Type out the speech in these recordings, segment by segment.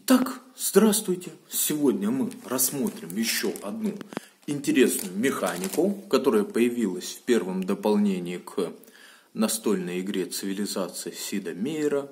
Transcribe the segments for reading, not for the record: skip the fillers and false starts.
Итак, здравствуйте! Сегодня мы рассмотрим еще одну интересную механику, которая появилась в первом дополнении к настольной игре «Цивилизация» Сида Мейера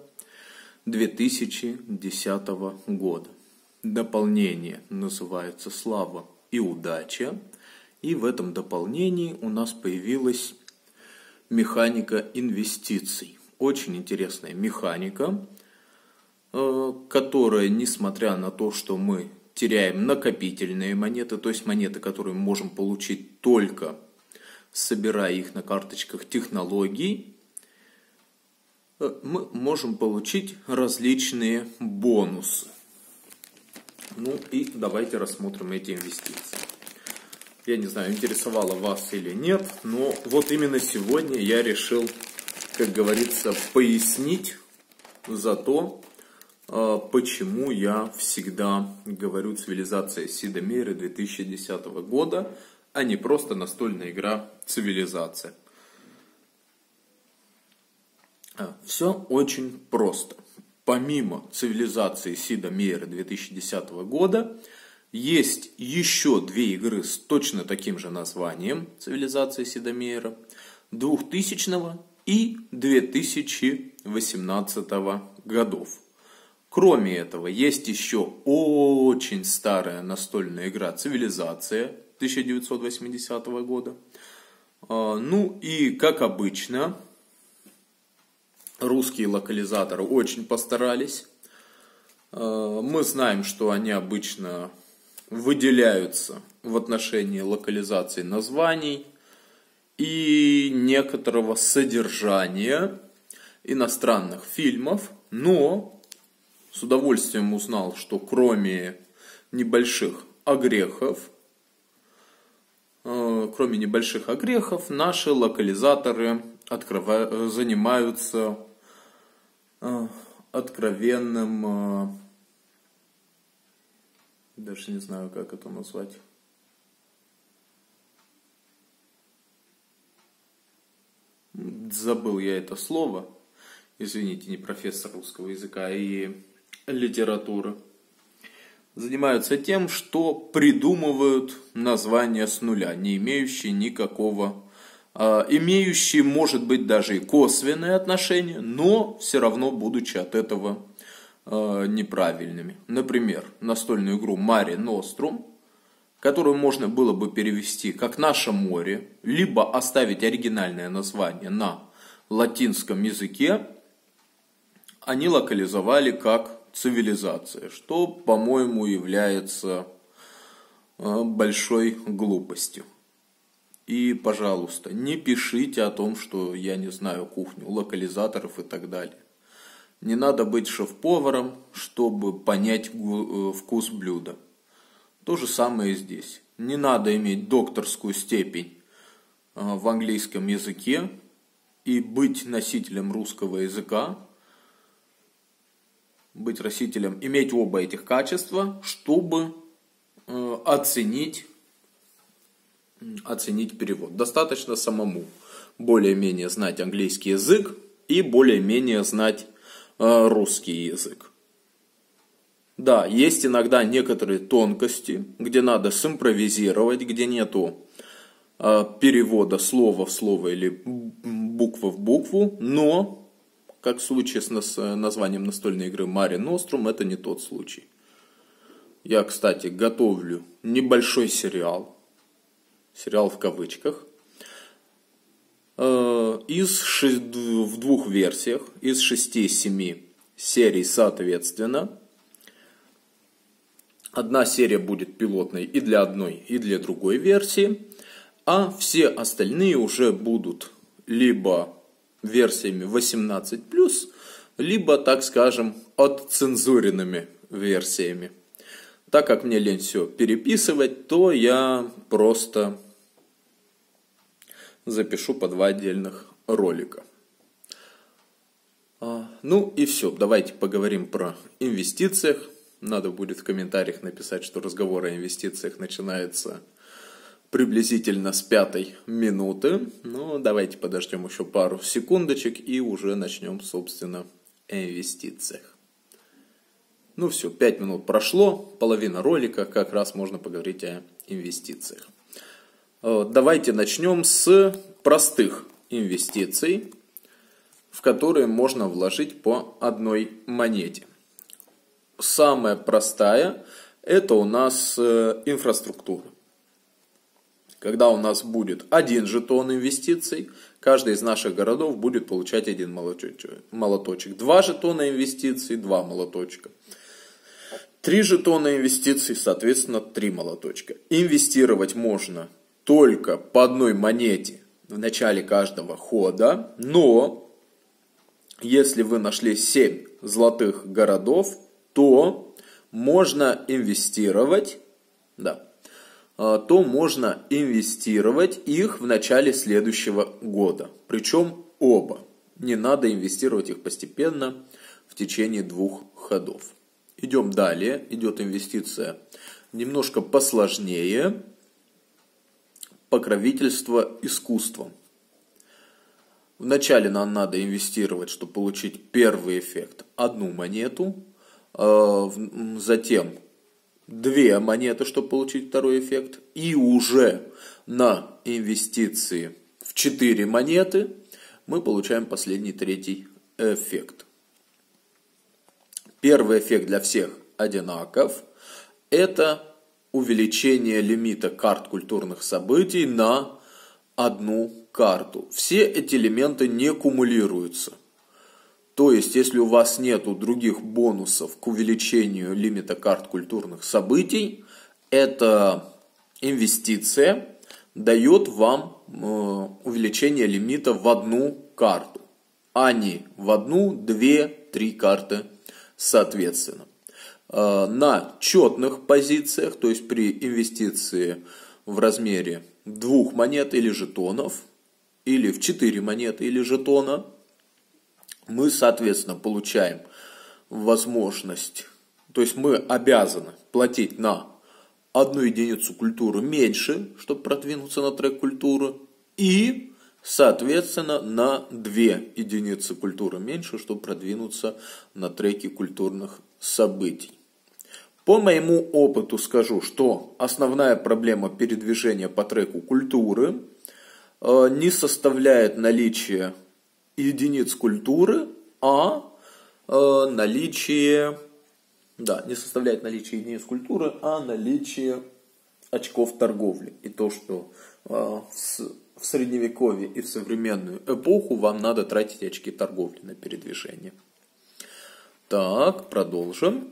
2010 года. Дополнение называется «Слава и удача», и в этом дополнении у нас появилась механика инвестиций. Очень интересная механика, которая, несмотря на то, что мы теряем накопительные монеты, то есть монеты, которые мы можем получить только собирая их на карточках технологий, мы можем получить различные бонусы. Ну и давайте рассмотрим эти инвестиции. Я не знаю, интересовало вас или нет, но вот именно сегодня я решил, как говорится, пояснить за то, почему я всегда говорю «Цивилизация» Сида Мейера 2010 года, а не просто настольная игра «Цивилизация». Все очень просто. Помимо «Цивилизации» Сида Мейера 2010 года, есть еще две игры с точно таким же названием «Цивилизация» Сида Мейера 2000 и 2018 годов. Кроме этого, есть еще очень старая настольная игра «Цивилизация» 1980 года. Ну и, как обычно, русские локализаторы очень постарались. Мы знаем, что они обычно выделяются в отношении локализации названий и некоторого содержания иностранных фильмов, но с удовольствием узнал, что кроме небольших огрехов, наши локализаторы занимаются откровенным, даже не знаю, как это назвать, забыл я это слово, извините, не профессор русского языка и литературы, занимаются тем, что придумывают названия с нуля, не имеющие никакого, имеющие, может быть, даже и косвенное отношение, но все равно будучи от этого неправильными. Например, настольную игру Mare Nostrum, которую можно было бы перевести как «Наше море», либо оставить оригинальное название на латинском языке, они локализовали как «Цивилизация», что, по-моему, является большой глупостью. И, пожалуйста, не пишите о том, что я не знаю кухню локализаторов и так далее. Не надо быть шеф-поваром, чтобы понять вкус блюда. То же самое и здесь. Не надо иметь докторскую степень в английском языке и быть носителем русского языка, иметь оба этих качества, чтобы оценить перевод. Достаточно самому более-менее знать английский язык и более-менее знать русский язык. Да, есть иногда некоторые тонкости, где надо симпровизировать, где нету перевода слова в слово или буквы в букву, но, как в случае с названием настольной игры Mare Nostrum, это не тот случай. Я, кстати, готовлю небольшой сериал в кавычках, в двух версиях, из 6-7 серий соответственно. Одна серия будет пилотной и для одной, и для другой версии, а все остальные уже будут либо версиями 18+, либо, так скажем, отцензуренными версиями. Так как мне лень все переписывать, то я просто запишу по 2 отдельных ролика. Ну и все, давайте поговорим про инвестициях. Надо будет в комментариях написать, что разговор о инвестициях начинается приблизительно с 5-й минуты. Но давайте подождем еще пару секундочек и уже начнем, собственно, о инвестициях. Ну все, 5 минут прошло, половина ролика, как раз можно поговорить о инвестициях. Давайте начнем с простых инвестиций, в которые можно вложить по одной монете. Самая простая – это у нас инфраструктура. Когда у нас будет 1 жетон инвестиций, каждый из наших городов будет получать 1 молоточек. 2 жетона инвестиций, 2 молоточка. 3 жетона инвестиций, соответственно, 3 молоточка. Инвестировать можно только по одной монете в начале каждого хода, но если вы нашли 7 золотых городов, то можно инвестировать, их в начале следующего года. Причем оба. Не надо инвестировать их постепенно в течение 2 ходов. Идем далее. Идет инвестиция немножко посложнее. Покровительство искусством. Вначале нам надо инвестировать, чтобы получить первый эффект, 1 монету. Затем 2 монеты, чтобы получить второй эффект. И уже на инвестиции в 4 монеты мы получаем последний, 3-й эффект. Первый эффект для всех одинаков. Это увеличение лимита карт культурных событий на 1 карту. Все эти элементы не кумулируются. То есть, если у вас нету других бонусов к увеличению лимита карт культурных событий, эта инвестиция дает вам увеличение лимита в 1 карту, а не в 1, 2, 3 карты соответственно. На четных позициях, то есть при инвестиции в размере 2 монет или жетонов, или в 4 монеты или жетона, мы, соответственно, получаем возможность, то есть мы обязаны платить на 1 единицу культуры меньше, чтобы продвинуться на трек культуры, и, соответственно, на 2 единицы культуры меньше, чтобы продвинуться на треке культурных событий. По моему опыту скажу, что основная проблема передвижения по треку культуры не составляет наличие единиц культуры, а наличие очков торговли. И то, что в средневековье и в современную эпоху вам надо тратить очки торговли на передвижение. Так, продолжим.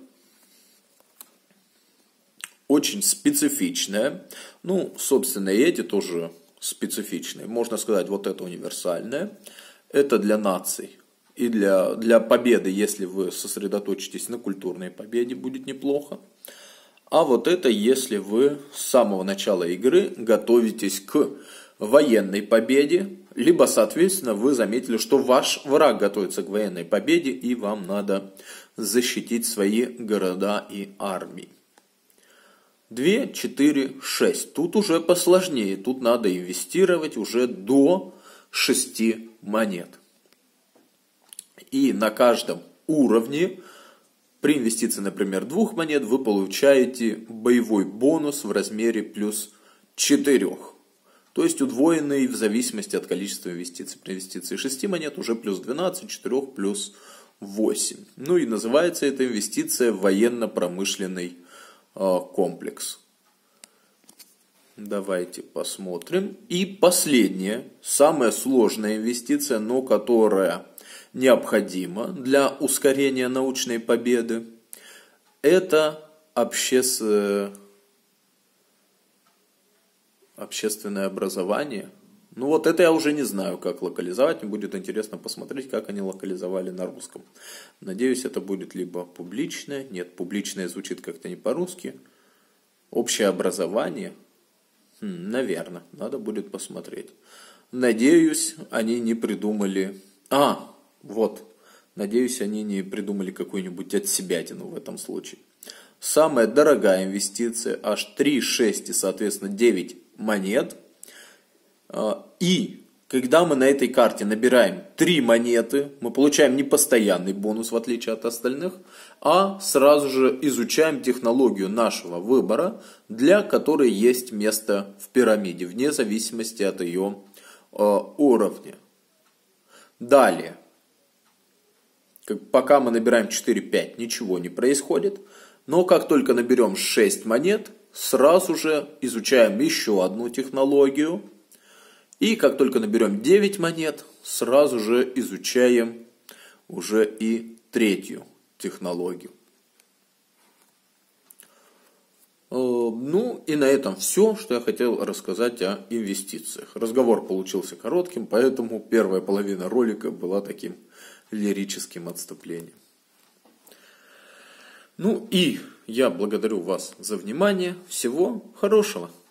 Очень специфичная. Собственно, и эти тоже специфичные. Можно сказать, вот это универсальное. Это для наций. И для победы, если вы сосредоточитесь на культурной победе, будет неплохо. А вот это, если вы с самого начала игры готовитесь к военной победе, либо, соответственно, вы заметили, что ваш враг готовится к военной победе, и вам надо защитить свои города и армии. 2, 4, 6. Тут уже посложнее. Тут надо инвестировать уже до 6 монет. И на каждом уровне при инвестиции, например, 2 монет, вы получаете боевой бонус в размере плюс 4. То есть удвоенный в зависимости от количества инвестиций. При инвестиции 6 монет уже плюс 12, 4 плюс 8. И называется эта инвестиция военно-промышленный комплекс. Давайте посмотрим. И последняя, самая сложная инвестиция, но которая необходима для ускорения научной победы, это общественное образование. Вот это я уже не знаю, как локализовать. Мне будет интересно посмотреть, как они локализовали на русском. Надеюсь, это будет либо публичное. Нет, публичное звучит как-то не по-русски. Общее образование. Наверное, надо будет посмотреть. Надеюсь, они не придумали... Надеюсь, они не придумали какую-нибудь отсебятину в этом случае. Самая дорогая инвестиция, аж 3, 6 и, соответственно, 9 монет. И Когда мы на этой карте набираем 3 монеты, мы получаем не постоянный бонус, в отличие от остальных, а сразу же изучаем технологию нашего выбора, для которой есть место в пирамиде, вне зависимости от ее уровня. Далее, пока мы набираем 4-5, ничего не происходит, но как только наберем 6 монет, сразу же изучаем еще одну технологию. И как только наберем 9 монет, сразу же изучаем уже и третью технологию. Ну и на этом все, что я хотел рассказать о инвестициях. Разговор получился коротким, поэтому первая половина ролика была таким лирическим отступлением. Ну и я благодарю вас за внимание. Всего хорошего.